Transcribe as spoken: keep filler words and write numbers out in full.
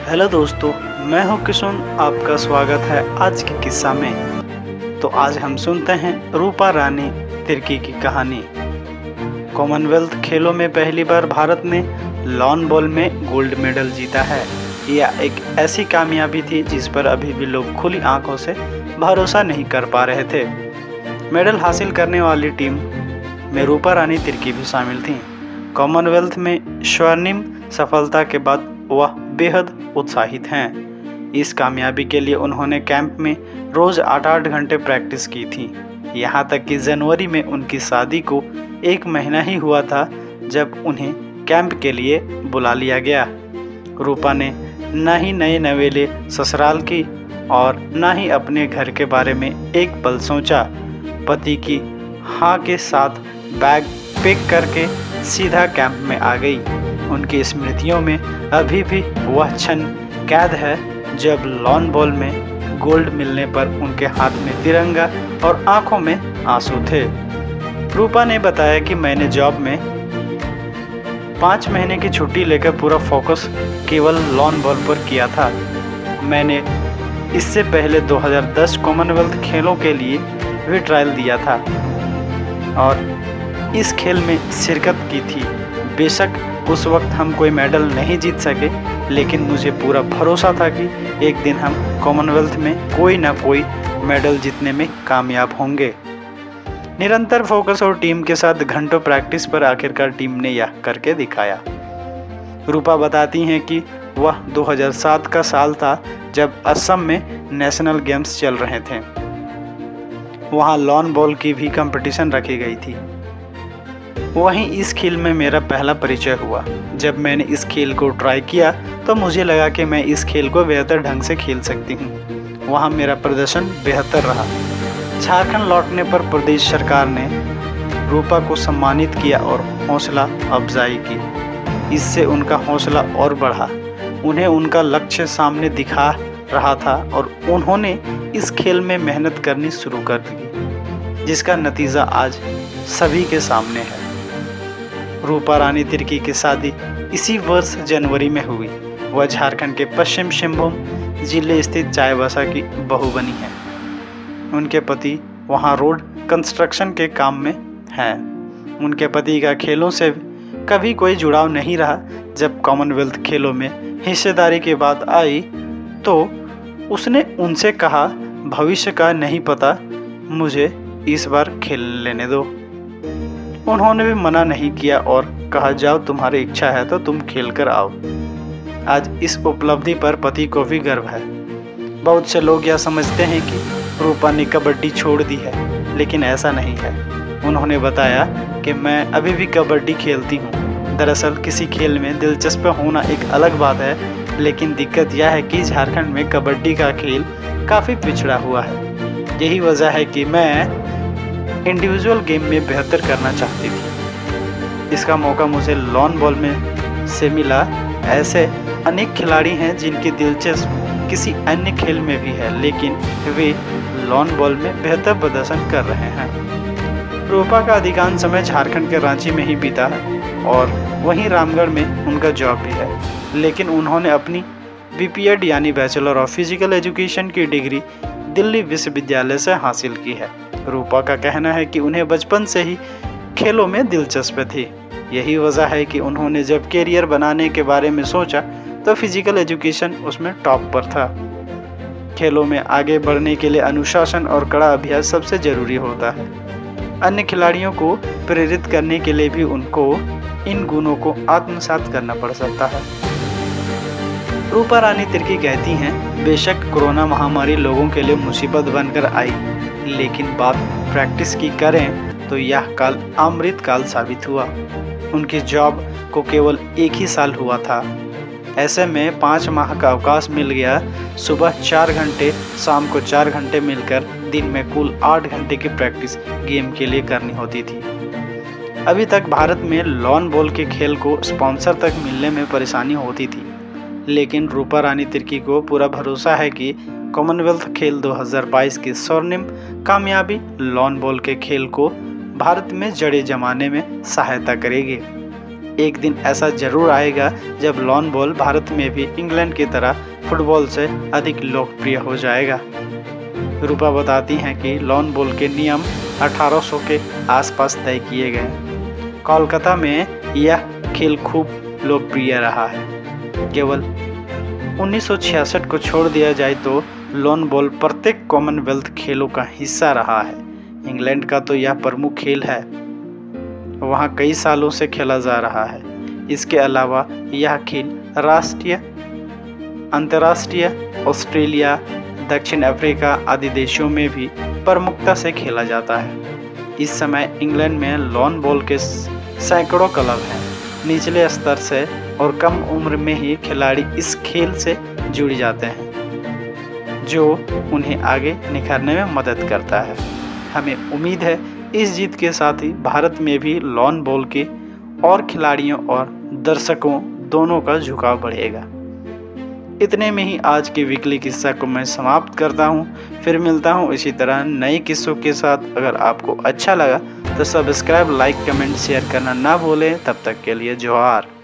Hello दोस्तों, मैं हूं किशुन। आपका स्वागत है आज के किस्सा में। तो आज हम सुनते हैं रूपा रानी तिर्की की कहानी। कॉमनवेल्थ खेलों में पहली बार भारत ने लॉन बॉल में गोल्ड मेडल जीता है। यह एक ऐसी कामयाबी थी जिस पर अभी भी लोग खुली आंखों से भरोसा नहीं कर पा रहे थे। मेडल हासिल करने वाली टीम में रूपा रानी तिर्की भी शामिल थीं। कॉमनवेल्थ में स्वर्णिम सफलता के बाद वह बेहद उत्साहित हैं। इस कामयाबी के लिए उन्होंने कैंप में रोज आठ आठ घंटे प्रैक्टिस की थी। यहाँ तक कि जनवरी में उनकी शादी को एक महीना ही हुआ था जब उन्हें कैंप के लिए बुला लिया गया। रूपा ने न ही नए नवेले ससुराल की और न ही अपने घर के बारे में एक पल सोचा। पति की हाँ के साथ बैग पैक करके सीधा कैंप में आ गई। उनकी स्मृतियों में अभी भी वह क्षण कैद है जब लॉन बॉल में गोल्ड मिलने पर उनके हाथ में तिरंगा और आंखों में आंसू थे। रूपा ने बताया कि मैंने जॉब में पाँच महीने की छुट्टी लेकर पूरा फोकस केवल लॉन बॉल पर किया था। मैंने इससे पहले दो हज़ार दस कॉमनवेल्थ खेलों के लिए भी ट्रायल दिया था और इस खेल में शिरकत की थी। बेशक उस वक्त हम कोई मेडल नहीं जीत सके, लेकिन मुझे पूरा भरोसा था कि एक दिन हम कॉमनवेल्थ में कोई ना कोई मेडल जीतने में कामयाब होंगे। निरंतर फोकस और टीम के साथ घंटों प्रैक्टिस पर आखिरकार टीम ने यह करके दिखाया। रूपा बताती हैं कि वह दो हज़ार सात का साल था जब असम में नेशनल गेम्स चल रहे थे। वहाँ लॉन बॉल की भी कंपटीशन रखी गई थी। वहीं इस खेल में मेरा पहला परिचय हुआ। जब मैंने इस खेल को ट्राई किया तो मुझे लगा कि मैं इस खेल को बेहतर ढंग से खेल सकती हूँ। वहाँ मेरा प्रदर्शन बेहतर रहा। झारखंड लौटने पर प्रदेश सरकार ने रूपा को सम्मानित किया और हौसला अफजाई की। इससे उनका हौसला और बढ़ा। उन्हें उनका लक्ष्य सामने दिखा रहा था और उन्होंने इस खेल में मेहनत करनी शुरू कर दी, जिसका नतीजा आज सभी के सामने है। रूपा रानी तिर्की की शादी इसी वर्ष जनवरी में हुई। वह झारखंड के पश्चिम सिंहभूम जिले स्थित चाईबासा की बहू बनी है। उनके पति वहां रोड कंस्ट्रक्शन के काम में हैं। उनके पति का खेलों से कभी कोई जुड़ाव नहीं रहा। जब कॉमनवेल्थ खेलों में हिस्सेदारी की बात आई तो उसने उनसे कहा, भविष्य का नहीं पता, मुझे इस बार खेल लेने दो। उन्होंने भी मना नहीं किया और कहा, जाओ, तुम्हारी इच्छा है तो तुम खेल कर आओ। आज इस उपलब्धि पर पति को भी गर्व है। बहुत से लोग यह समझते हैं कि रूपा ने कबड्डी छोड़ दी है, लेकिन ऐसा नहीं है। उन्होंने बताया कि मैं अभी भी कबड्डी खेलती हूँ। दरअसल किसी खेल में दिलचस्प होना एक अलग बात है, लेकिन दिक्कत यह है कि झारखंड में कबड्डी का खेल काफ़ी पिछड़ा हुआ है। यही वजह है कि मैं इंडिविजुअल गेम में बेहतर करना चाहती थी। इसका मौका मुझे लॉन बॉल में से मिला। ऐसे अनेक खिलाड़ी हैं जिनकी दिलचस्पी किसी अन्य खेल में भी है, लेकिन वे लॉन बॉल में बेहतर प्रदर्शन कर रहे हैं। रूपा का अधिकांश समय झारखंड के रांची में ही बीता है और वहीं रामगढ़ में उनका जॉब भी है, लेकिन उन्होंने अपनी बी पी एड यानी बैचलर ऑफ फिजिकल एजुकेशन की डिग्री दिल्ली विश्वविद्यालय से हासिल की है। रूपा का कहना है कि उन्हें बचपन से ही खेलों में दिलचस्पी थी। यही वजह है कि उन्होंने जब कैरियर बनाने के बारे में सोचा तो फिजिकल एजुकेशन उसमें टॉप पर था। खेलों में आगे बढ़ने के लिए अनुशासन और कड़ा अभ्यास सबसे जरूरी होता है। अन्य खिलाड़ियों को प्रेरित करने के लिए भी उनको इन गुणों को आत्मसात करना पड़ सकता है। रूपा रानी तिर्की कहती हैं, बेशक कोरोना महामारी लोगों के लिए मुसीबत बनकर आई, लेकिन बात प्रैक्टिस की करें तो यह काल अमृत काल साबित हुआ। उनकी जॉब को केवल एक ही साल हुआ था। ऐसे में पाँच माह का अवकाश मिल गया। सुबह चार घंटे, शाम को चार घंटे मिलकर दिन में कुल आठ घंटे की प्रैक्टिस गेम के लिए करनी होती थी। अभी तक भारत में लॉन बॉल के खेल को स्पॉन्सर तक मिलने में परेशानी होती थी, लेकिन रूपा रानी तिर्की को पूरा भरोसा है कि कॉमनवेल्थ खेल दो हज़ार बाईस की स्वर्णिम कामयाबी लॉन बॉल के खेल को भारत में जड़े जमाने में सहायता करेगी। एक दिन ऐसा जरूर आएगा जब लॉन बॉल भारत में भी इंग्लैंड की तरह फुटबॉल से अधिक लोकप्रिय हो जाएगा। रूपा बताती हैं कि लॉन बॉल के नियम अठारह सौ के आसपास तय किए गए। कोलकाता में यह खेल खूब लोकप्रिय रहा है। केवल उन्नीस सौ छियासठ को छोड़ दिया जाए तो लॉन बॉल प्रत्येक कॉमनवेल्थ खेलों का हिस्सा रहा है। इंग्लैंड का तो यह प्रमुख खेल है, वहाँ कई सालों से खेला जा रहा है। इसके अलावा यह खेल राष्ट्रीय, अंतर्राष्ट्रीय, ऑस्ट्रेलिया, दक्षिण अफ्रीका आदि देशों में भी प्रमुखता से खेला जाता है। इस समय इंग्लैंड में लॉन बॉल के सैकड़ों क्लब हैं। निचले स्तर से और कम उम्र में ही खिलाड़ी इस खेल से जुड़ जाते हैं, जो उन्हें आगे निखरने में मदद करता है। हमें उम्मीद है इस जीत के साथ ही भारत में भी लॉन बॉल के और खिलाड़ियों और दर्शकों दोनों का झुकाव बढ़ेगा। इतने में ही आज के वीकली किस्सा को मैं समाप्त करता हूँ। फिर मिलता हूँ इसी तरह नए किस्सों के साथ। अगर आपको अच्छा लगा तो सब्सक्राइब, लाइक, कमेंट, शेयर करना ना भूलें। तब तक के लिए जोहार।